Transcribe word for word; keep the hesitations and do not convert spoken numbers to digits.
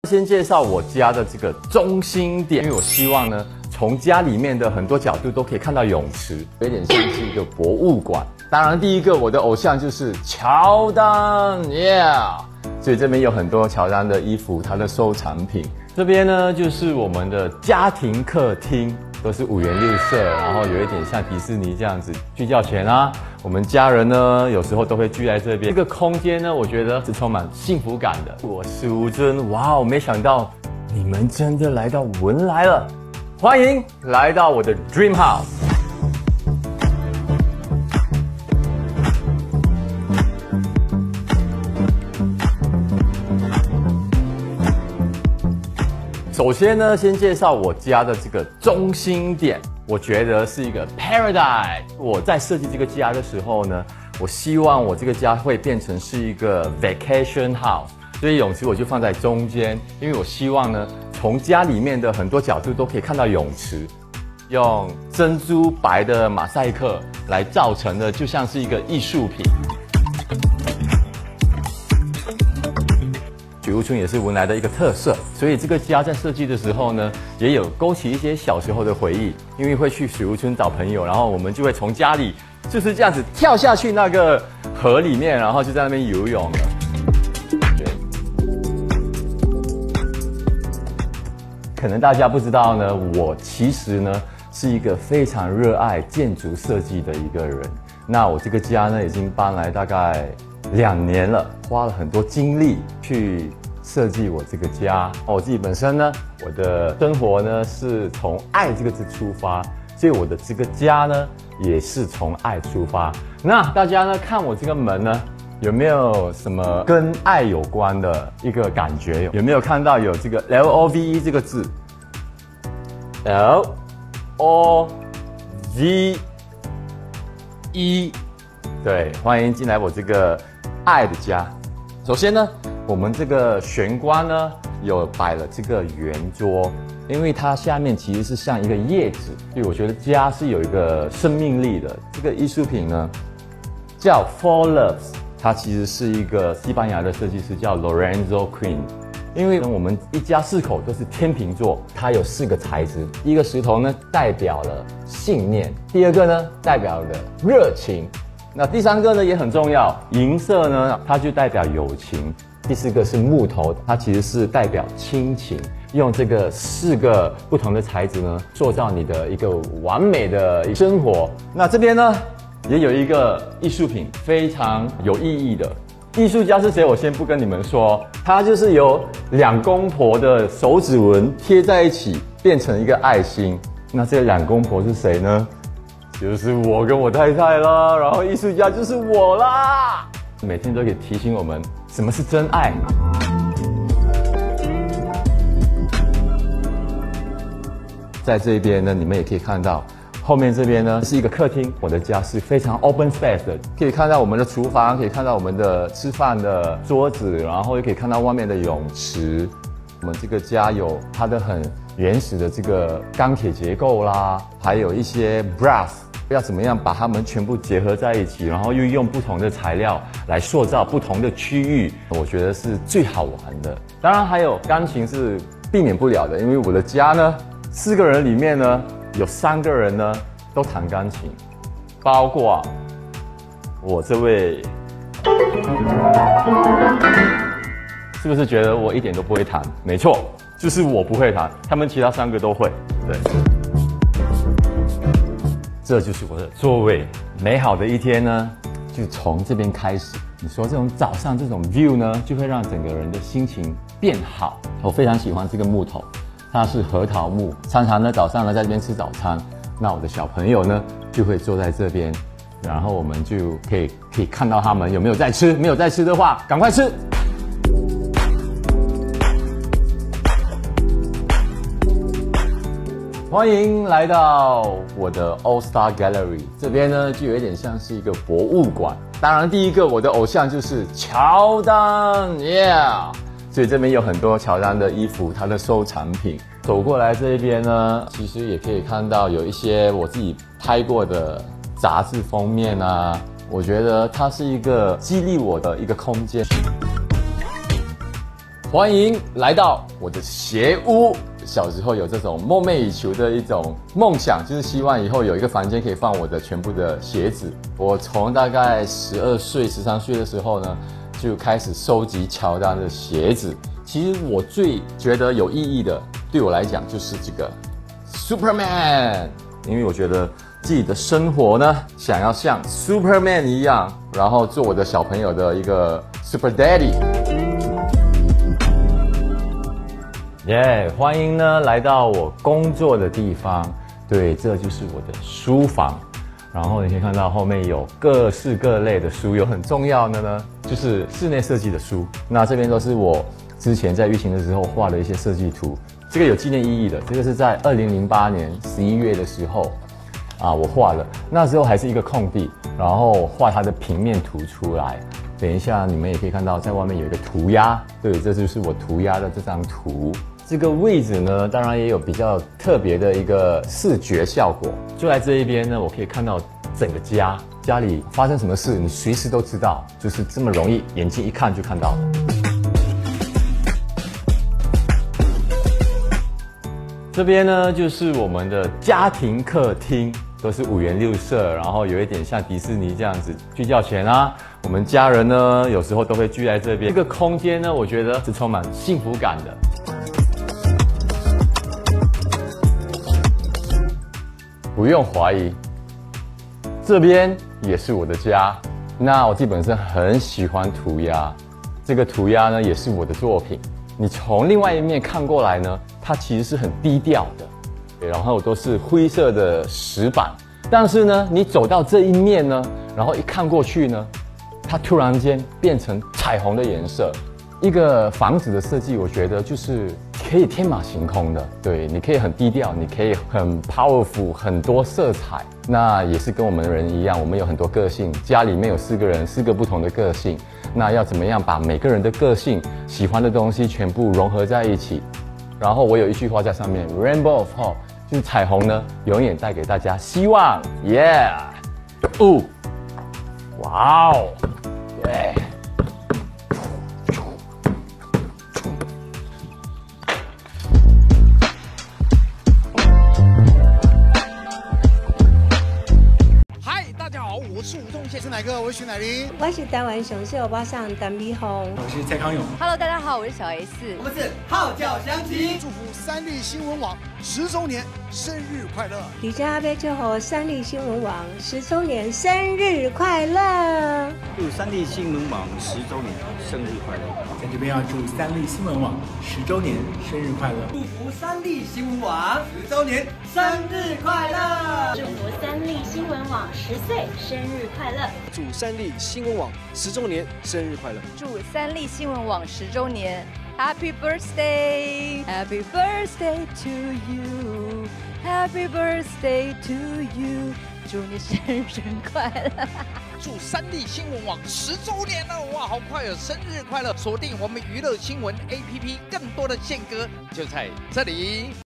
先介绍我家的这个中心点，因为我希望呢，从家里面的很多角度都可以看到泳池，有点像是一个博物馆。当然，第一个我的偶像就是乔丹 ，Yeah！ 所以这边有很多乔丹的衣服，它的收藏品。这边呢就是我们的家庭客厅，都是五颜六色，然后有一点像迪士尼这样子。睡觉前啊，我们家人呢有时候都会聚在这边。这个空间呢，我觉得是充满幸福感的。我是吴尊，哇，我没想到你们真的来到文莱了，欢迎来到我的 Dream House。首先呢，先介绍我家的这个中心点，我觉得是一个 paradise。我在设计这个家的时候呢，我希望我这个家会变成是一个 vacation house， 所以泳池我就放在中间，因为我希望呢，从家里面的很多角度都可以看到泳池，用珍珠白的马赛克来造成的，就像是一个艺术品。水屋村也是文莱的一个特色，所以这个家在设计的时候呢，也有勾起一些小时候的回忆。因为会去水屋村找朋友，然后我们就会从家里就是这样子跳下去那个河里面，然后就在那边游泳了。对，可能大家不知道呢，我其实呢是一个非常热爱建筑设计的一个人。那我这个家呢，已经搬来大概两年了，花了很多精力去设计我这个家。我自己本身呢，我的生活呢是从爱这个字出发，所以我的这个家呢也是从爱出发。那大家呢看我这个门呢，有没有什么跟爱有关的一个感觉？有没有看到有这个 L O V E 这个字 ？L O V E， 对，欢迎进来我这个爱的家。首先呢，我们这个玄关呢有摆了这个圆桌，因为它下面其实是像一个叶子，所以我觉得家是有一个生命力的。这个艺术品呢叫 Four Loves， 它其实是一个西班牙的设计师叫 Lorenzo Queen。因为我们一家四口都是天秤座，它有四个材质。第一个石头呢代表了信念，第二个呢代表了热情。那第三个呢也很重要，银色呢它就代表友情。第四个是木头，它其实是代表亲情。用这个四个不同的材质呢，塑造你的一个完美的生活。那这边呢也有一个艺术品，非常有意义的。艺术家是谁？我先不跟你们说，他就是由两公婆的手指纹贴在一起，变成一个爱心。那这两公婆是谁呢？就是我跟我太太啦，然后艺术家就是我啦。每天都可以提醒我们什么是真爱。在这边呢，你们也可以看到，后面这边呢是一个客厅。我的家是非常 open space 的，可以看到我们的厨房，可以看到我们的吃饭的桌子，然后也可以看到外面的泳池。我们这个家有它的很原始的这个钢铁结构啦，还有一些 brass。要怎么样把它们全部结合在一起，然后又用不同的材料来塑造不同的区域，我觉得是最好玩的。当然还有钢琴是避免不了的，因为我的家呢，四个人里面呢，有三个人呢都弹钢琴，包括我这位，是不是觉得我一点都不会弹？没错，就是我不会弹，他们其他三个都会。对。这就是我的座位。美好的一天呢，就从这边开始。你说这种早上这种 view 呢，就会让整个人的心情变好。我非常喜欢这个木头，它是核桃木。常常呢早上呢在这边吃早餐，那我的小朋友呢就会坐在这边，然后我们就可以可以看到他们有没有在吃，没有在吃的话，赶快吃。欢迎来到我的 All Star Gallery， 这边呢就有一点像是一个博物馆。当然，第一个我的偶像就是乔丹 ，Yeah！ 所以这边有很多乔丹的衣服，他的收藏品。走过来这边呢，其实也可以看到有一些我自己拍过的杂志封面啊。我觉得它是一个激励我的一个空间。 欢迎来到我的鞋屋。小时候有这种梦寐以求的一种梦想，就是希望以后有一个房间可以放我的全部的鞋子。我从大概十二岁、十三岁的时候呢，就开始收集乔丹的鞋子。其实我最觉得有意义的，对我来讲就是这个 Superman， 因为我觉得自己的生活呢，想要像 Superman 一样，然后做我的小朋友的一个 Super Daddy。耶、yeah, 欢迎呢来到我工作的地方，对，这就是我的书房。然后你可以看到后面有各式各类的书，有很重要的呢，就是室内设计的书。那这边都是我之前在疫情的时候画的一些设计图，这个有纪念意义的。这个是在二零零八年十一月的时候啊，我画了，那时候还是一个空地，然后画它的平面图出来。等一下你们也可以看到，在外面有一个涂鸦，对，这就是我涂鸦的这张图。这个位置呢，当然也有比较特别的一个视觉效果。就在这一边呢，我可以看到整个家，家里发生什么事，你随时都知道，就是这么容易，眼睛一看就看到了。这边呢，就是我们的家庭客厅，都是五颜六色，然后有一点像迪士尼这样子。睡觉前啊，我们家人呢，有时候都会聚在这边。这个空间呢，我觉得是充满幸福感的。不用怀疑，这边也是我的家。那我基本上很喜欢涂鸦，这个涂鸦呢也是我的作品。你从另外一面看过来呢，它其实是很低调的，然后都是灰色的石板。但是呢，你走到这一面呢，然后一看过去呢，它突然间变成彩虹的颜色。一个房子的设计，我觉得就是可以天马行空的，对，你可以很低调，你可以很 powerful， 很多色彩。那也是跟我们人一样，我们有很多个性，家里面有四个人，四个不同的个性。那要怎么样把每个人的个性、喜欢的东西全部融合在一起？然后我有一句话在上面 ，Rainbow of Hope， 就是彩虹呢，永远带给大家希望。Yeah， 哦，哇哦，对。 我是吴宗宪，是哪个？我是徐乃麟， 我是台湾雄秀巴上陈美凤， 我是蔡康永。 Hello， 大家好，我是小 S， 我们是号角响起， 祝福三立新闻网十周年生日快乐！ 李家杯祝贺三立新闻网十周年生日快乐！ 祝三立新闻网十周年生日快乐！ 在这边要祝三立新闻网十周年生日快乐！ 祝福三立新闻网十周年生日快乐！ 祝福三立新闻网十岁生日快乐！ 祝三立新闻网十周年生日快乐！ 祝三立新闻网十周年 Happy Birthday Happy Birthday to you Happy Birthday to you 祝你生日快乐！ 祝三立新闻网十周年了，哇，好快哦！生日快乐！锁定我们娱乐新闻 A P P， 更多的宪歌就在这里。